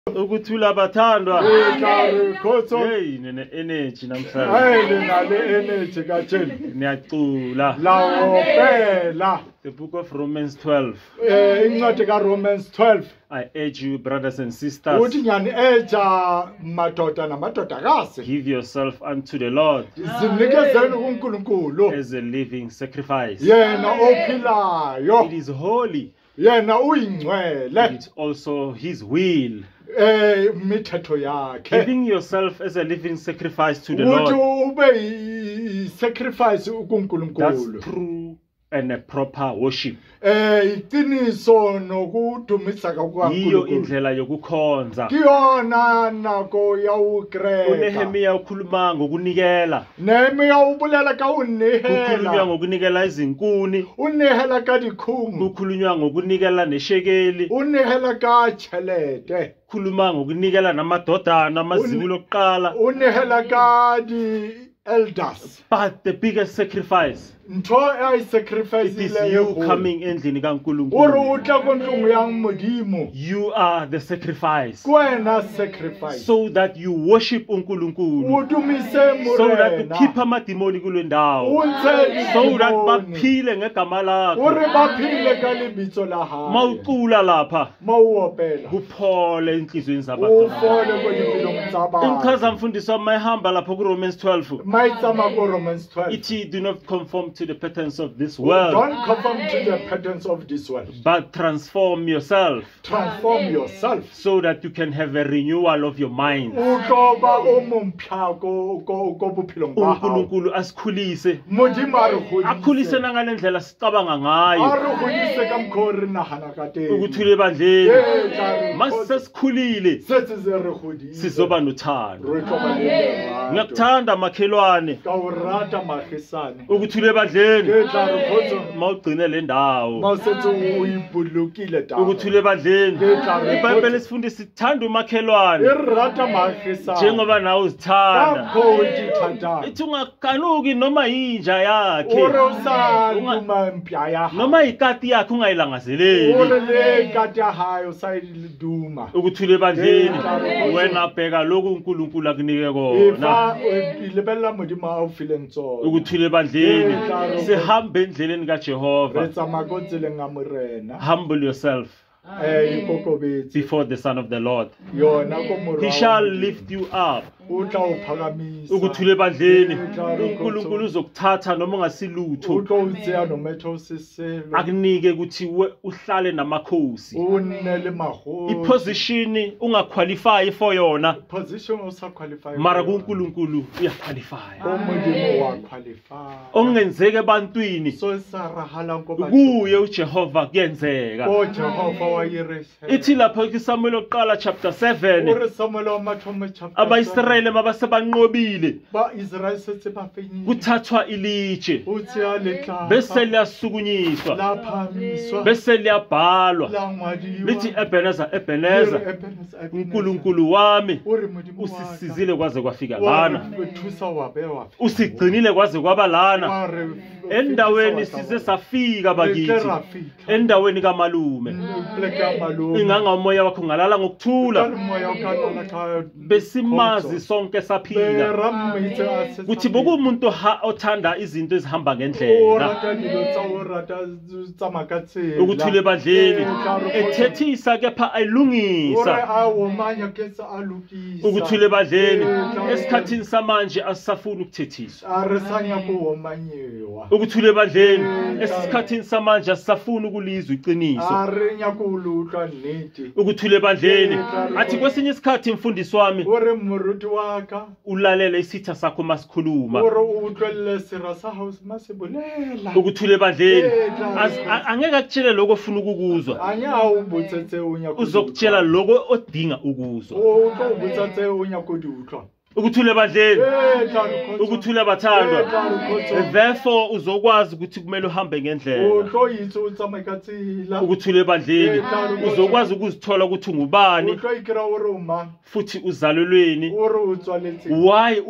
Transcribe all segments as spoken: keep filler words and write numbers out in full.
Ukuthula bathandwa. Hey, nene energy namhlanje. Hayi nale energy kaTheni. Niyacula. Lawo phela. The book of Romans twelve. Eh incwadi kaRomans twelve. I urge you, brothers and sisters, Uthi ngiyani eja madoda namadodakazi. give yourself unto the Lord Zinikezeni kuNkulunkulu as a living sacrifice. yena ophilayo. It is holy. Yena uyingcwele. It's also His will. Eh imithetho yakhe. Giving yourself as a living sacrifice to the Uthi Lord. ube sacrifice That's kuNkulunkulu. true and a proper worship. Eh iqiniso nokudumisa Iyo kaNkulunkulu. indlela yokukhonza. Kiyona nako yawukreka. uNehemiya ukhuluma ngokunikela. Nehemiya ubulela ka Kukhulunywa unehela. ngokunikela izinkuni. Unehela ka dikhungu. Kukhulunywa ngokunikela neshekeli. Unehela ka chelete. Kukhuluma ngokunikela namadodana amazibulo okuqala. Unehela ka di elders. But the biggest sacrifice, Ntho ay sacrifice it is le you coming endlini Uri kaNkulunkulu. utla kontlong ya modimo. You are the sacrifice, Kwena sacrifice. so that you worship uNkulunkulu, Udumise so that murena. ukhipha amadimoni kule ndawo, Unse so that idimoni. baphile ngegama lakho. Uri baphile ka libitso la hae. Mawucula lapha Mawuopela. kuphole enhlizweni zabantu. Ufole kwedimpilong tsa batho. Imchaza mfundisi wami mayihamba lapho kuRomans twelve Mayitsama ko Romans twelve. ithi, do not conform to the patterns of this Don't world, conform to the patterns of this world. but transform yourself Transform yourself. so that you can have a renewal of your mind. Utoba omumpya ko ko ko buphilong ba hao. uNkulunkulu asikhulise, Modimo a re akhulise godise. nangale ndlela sicabanga A ngayo. re godise ka mokgwa o re nagana ka teng. Ukuthule ebandleni, Eh, tla re mase godise. sesikhulile Setse se re godise. sizoba nothando. Re tlo ba le lerato. Ngiyakuthanda makhelwane. Ka o rata magisane. Ukuthule ebandleni, Ke tla re khotso. mawugcine le ndawo. Ma setse o ipolokile taba. Ukuthule ebandleni, iBhayibheli sifundisa sithanda umakhelwane E rata magisane. njengoba nawe uzithanda. Kapho utithanda. Ithi ungakanuki noma yinja yakhe, Ore usa luma mpya ya hao. noma ikati yakhe ungayilangazeleli. Ore le kati ya hayo sa duma. Ukuthule ebandleni, wena bheka lokhu uNkulunkulu akunike kona. Ifa ilebella modimo a o fileng tsona. Ukuthule ebandleni, sihambe endleleni Re kaJehova. tsamaya ko tseleng ya morena. Humble yourself Eh ikokobetse. before the Son of the Lord. Yona ko morwa. He shall lift you up. O tla o phagamisa. Ukuthule ebandleni, uNkulunkulu uzokuthatha noma ungasilutho, O tlo o tseya nometho seselo. akunike ukuthi we uhlale namakhosi. O nne le magolo. Iposition ungaqualify for yona, Position o sa qualify. mara kuNkulunkulu uyaqualify. O modimo wa qualify. Ongenzeke ebantwini, So sa rahalang ko batho. kuye uJehova kuyenzeka. O Jehova wa yireshe. Ithi lapho kuSamuel oqala chapter seven, Ore Samuel wa mathomo chapter. abaIsrayeli mabasebanqobile, Ba Israel setse ba fenyile. kuthathwa ilitshe O tseya letla. bese liyasukunyiswa, la phamiswa. bese liyabhalwa La ngwadiwa. lithi Ebenezer, Ebenezer, uNkulunkulu wami Ore modimo wa ka. usisizile kwaze kwafika Wa lana, re thusa wa be wa. usigcinile kwaze kwaba lana, Wa re endaweni size safika bakithi, endaweni kamalume. Pleka malume. Inganga umoya wakho ngalala ngokuthula, Moya ukalala ka. besimazi sonke saphila Berammitse ase. kuthi bokumuntu ha- othanda izinto ezihamba O ngendlela. rata dilo tsa o rata tsamaya ka tsela. Ukuthule ebandleni, Eh, tla re khotso. ethethisa kepha Ore ayilungisa. a womanya ke tsa alukisa. Ukuthule ebandleni, Eh, tla re- esikhathini samanje asisafuni ukuthethiswa. A re sanya ko womanyiwa. Ukuthule ebandleni, esikhathini samanje asisafuni ukulizwa iqiniso. A re nya ko lutlwa nnete. Ukuthule ebandleni, athi kwesinye isikhathi mfundisi wami Ore moruti wa ka. ulalele isitha sakho masikhuluma. Ore o utlwelle sera sa hao ma se bolela. Ukuthule ebandleni, Az- a- angeke akutshele lokho ofuna ukukuzwa, Anya a o botsetse o nya ko. uzokutshela lokho odinga ukuzwa. O tlo botsetse o nya ko di utlwa. Ukuthule ebandleni, Eh tla re khotso. ukuthule bathandwa, Eh, tla re khotso. therefore uzokwazi ukuthi kumele uhambe O ngendlela. tlo itse o tsamaye ka tsela. Ukuthule ebandleni, uzokwazi ukuzithola ukuthi ungubani O tlo ikira ore o mang. futhi uzalelweni, Ore o tswaletse. why ula.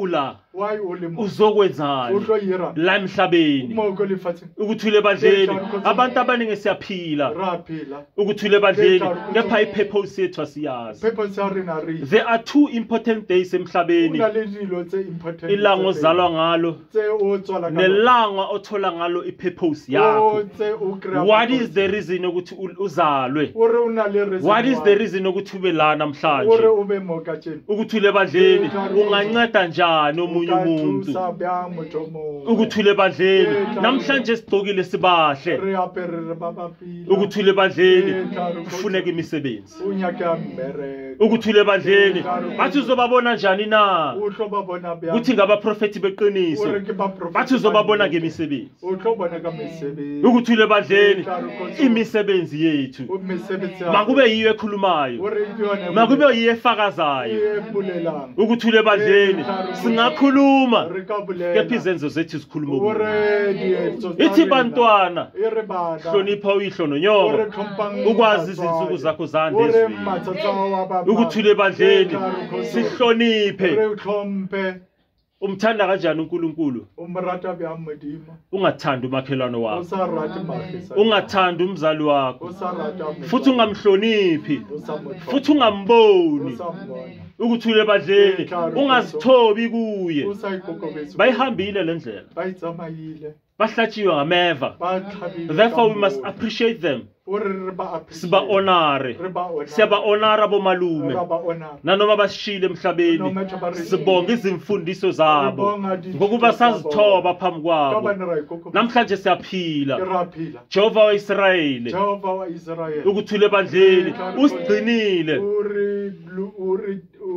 why only mo uzokwenzani utlo yira la emhlabeni mo go lefatse ukuthule ebandleni abantu abaningi siyaphila raphila ukuthule ebandleni kepha ipurpose yethu asiyazi. purpose rina ri There are two important days emhlabeni, una le dilo tse important ilanga ozalwa ngalo tse o tswala ka nelanga othola ngalo ipurpose yakho. tse o krea What is the reason ukuthi u- uzalwe? ore una le reason What is the reason ukuthi ube la ore namhlanje? ube mo ka tsheni Ukuthule ebandleni unganceda njani omunye umuntu? sa bya motho mo Ukuthule ebandleni namhlanje sigqokile sibahle. re apere baba pila Ukuthule ebandleni kufuneka imisebenzi. unyaka mbere Ukuthule ebandleni bathi uzobabona njani na? uhloba bona bya Kuthi ngabaprofeti beqiniso ore ke ba prophet bathi uzobabona ngemisebenzi. uhloba na ka mesebe Ukuthule ebandleni imisebenzi yethu umesebenzi makube yiyo ekhulumayo, ore yona makube yiyo efakazayo. ebulelang Ukuthule ebandleni singakhuluma re ka bulela kepha izenzo zethu zikhuluma okubi. ore dietso Ithi bantwana ere bana hlonipha uyihlo ore nonyoko, khompang ukwazi izinsuku zakho zande ore ezweni. matsatsa wa baba Ukuthule ebandleni sihloniphe. ore uhlompe Umthanda kanjani uNkulunkulu? umrata bya modimo Ungathanda umakhelwane wakho, usarati mahisa ungathanda umzali wakho, usarata futhi ungamhloniphi, usamotho futhi ungamboni. usambona Ukuthule ebandleni ungazithobi kuye. usayikokobetso Bayihambile le ndlela, bayitsamayile bahlatshiwe ngameva. bathabile Therefore we must appreciate them. ore re ba appreciate Siba honore, re ba ona siyaba honora bomalume. re ba ona Nanoma basishile emhlabeni sibonga izimfundiso zabo ngokuba sazithoba phambi kwabo. kabana ra ikoko Namhlanje siyaphila. raphila Jehova waIsrayeli Jehova wa Israel ukuthule ebandleni usigcinile. uri uri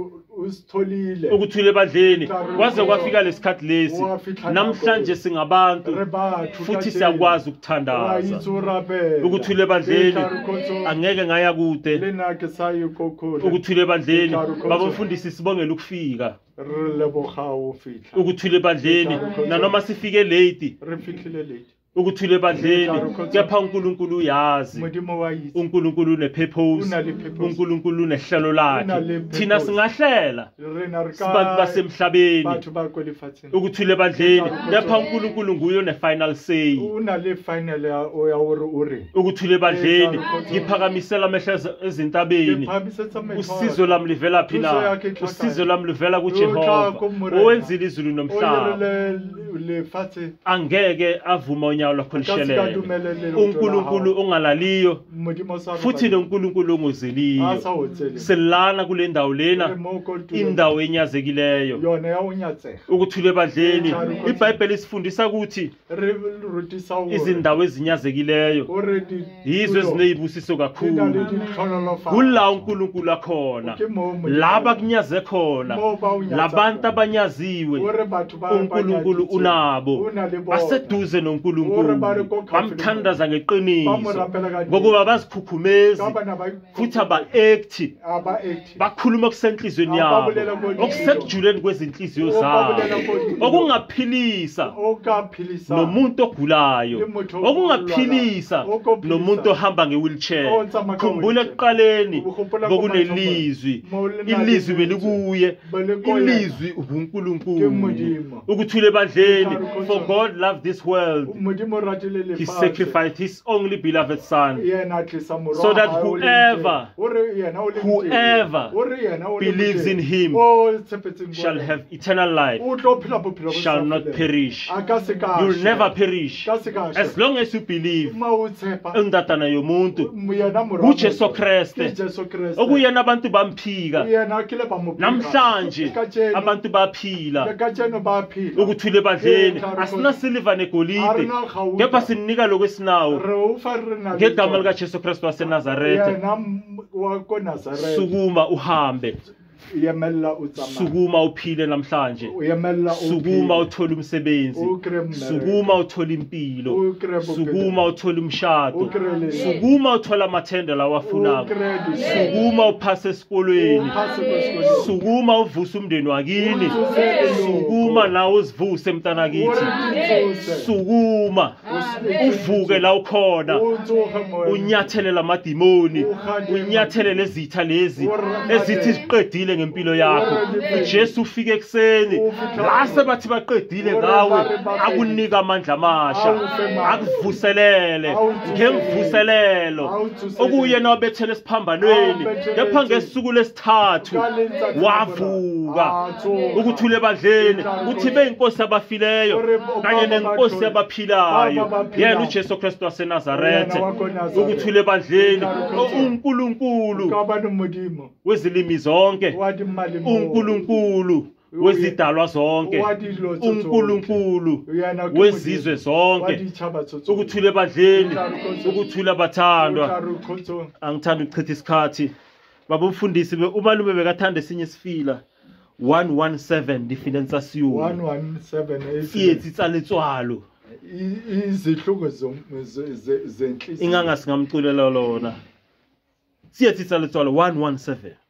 usitholile Ukuthule ebandleni kwaze kwafika lesikhathi lesi. Namhlanje singabantu re bathu futhi siyakwazi ukuthandaza. Ukuthule ebandleni angeke ngaya kude. lena ke sayikoko Ukuthule ebandleni babafundisi sibongela ukufika. re leboga o fitla Ukuthule ebandleni nanoma sifike late. re fitlhile late Ukuthule ebandleni kepha uNkulunkulu uyazi. modimo wa itse uNkulunkulu unepurpose, Una le purpose. uNkulunkulu unehlelo lakhe. Una le Thina purpose. singahlela rena re sibantu ka basemhlabeni batho ba kwelifatseng ukuthule ebandleni kepha uNkulunkulu nguye one-final say. una le final ya o ya ore ore Ukuthule ebandleni ngiphakamisela amehlo ezintabeni. iphabisetsa Usizo lami livela phi na? Usizo lami livela kuJehova owenzile izulu nomhlaba. le le fatse Angeke avuma unyawo lwakho lishelele. uNkulunkulu ongalaliyo modimo sa futhi noNkulunkulu ongozeliyo. asa hotsele Selana kule ndawo lena indawo enyazekileyo. yona ya unyatsega Ukuthule ebandleni iBhayibheli isifundisa ukuthi re rutisa o izindawo ezinyazekileyo already yizo ezinezibusiso kakhulu. Kula uNkulunkulu akhona, laba kunyaze khona, labantu abanyaziwe uNkulunkulu unabo. Baseduze noNkulunkulu bamthandaza ngeqiniso ngokuba bazikhukhumezi futhi aba-act aba eighty bakhuluma okusenhlizweni yabo okusekujuleni kwezinhliziyo zabo okungaphilisa okaphilisa nomuntu ogulayo, okungaphilisa nomuntu ohamba nge-wheelchair. Khumbula ekuqaleni bokunelizwi, ilizwi belikuye, ilizwi ubuNkulunkulu. Ukuthule ebandleni, for God loved this world, modimo ratile le he sacrificed his only beloved son, yena tlisa moroho so that whoever ore yena o le whoever ore yena o le believes in him o tshepetseng shall have eternal life, o tlo phela bophelo bo shall not perish. aka se ka You'll never perish ka se ka as long as you believe ma o tshepa endatana yomuntu yena moroho uJesu Kriste Jesu Kriste okuyena abantu bamphika. yena kile ba mo Namhlanje abantu baphila. ka tsheno ba phila Ukuthule ebandleni asina silver negolide kepha sinika lokwesinawo re o fa re na ngegama likaJesu Kristu waseNazaretha. yena wa ko Nazareth Sukuma uhambe, yemella utsama sukuma uphile namhlanje, yemella sukuma uthole umsebenzi, sukuma uthole impilo, sukuma uthole umshado, sukuma uthole amathenda lawa afunako, sukuma uphase esikolweni, sukuma uvuse umndeni wakini, sukuma nawe uzivuse mntana kithi, sukuma uvuke la ukhona, unyathele lamadimoni, unyathele lezitha lezi ezithi siqedile ukhululekile ngempilo yakho. uJesu ufike ekseni la sebathi baqedile ngawe akunika amandla amasha akuvuselele ngemvuselelo okuyena wabethele esiphambanweni kepha ngesuku lesithathu wavuka ukuthule ebandleni uthi beyinkosi abafileyo kanye nenkosi abaphilayo yena uJesu Kristu waseNazaretha ukuthule ebandleni uNkulunkulu wezilimi zonke uNkulunkulu wezidalwa zonke uNkulunkulu wezizwe zonke ukuthule ebandleni ukuthula abathandwa angithanda ukuchitha isikhathi baba umfundisi umalume bekathanda esinye isifila one seventeen difference asiyo one seventeen siyethi tsaletswalo izihluko zenhliziyo inganga singamculela lona siyethi tsaletswalo one seventeen